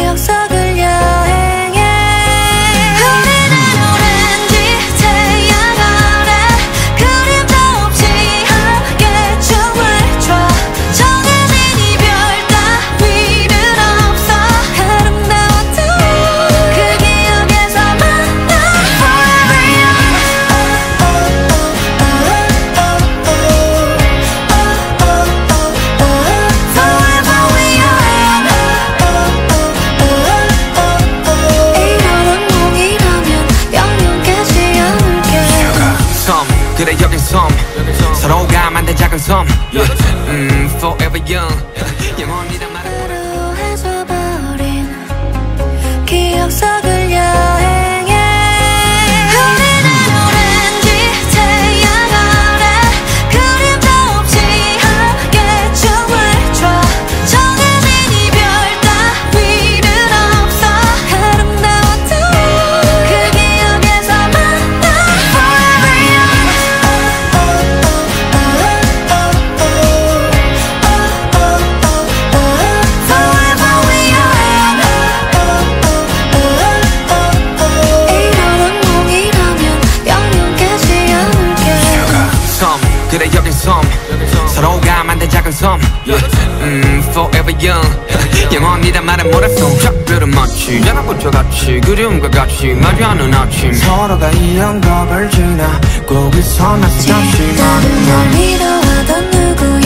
기억 속을 여행해. 우리는 오렌지 태양 아래 그림도 없이 함께 춤을 춰. 정해진 이별 따위는 없어. 아름다웠던 그 기억에서 만나 forever young. Forever we young. 이런 운명이라면 영영 깨지 않을게. 섬 그래 여긴 섬 서로가 만든 작은 섬 Forever young 영원이란 말은 그루해져 버린 기억 속을 여행해. 우리는 오렌지 태양 아래 그림도 없이 함께 춤을 춰. 정해진 이별 따위는 없어. 아름다웠던 그 기억에서 만나 forever young. Forever we young. 이런 운명이라면 영영 깨지 않을게. 섬 그래 여긴 섬 서로가 만든 작은 섬 Forever young 영원이란 말은 모래성 작별은 마치 자랑꽃과 같이 그리움과 같이 마주하는 아침 서로가 이 영겁을 지나 꼭 있어 나서 다시 만나. 날 믿어하던 누구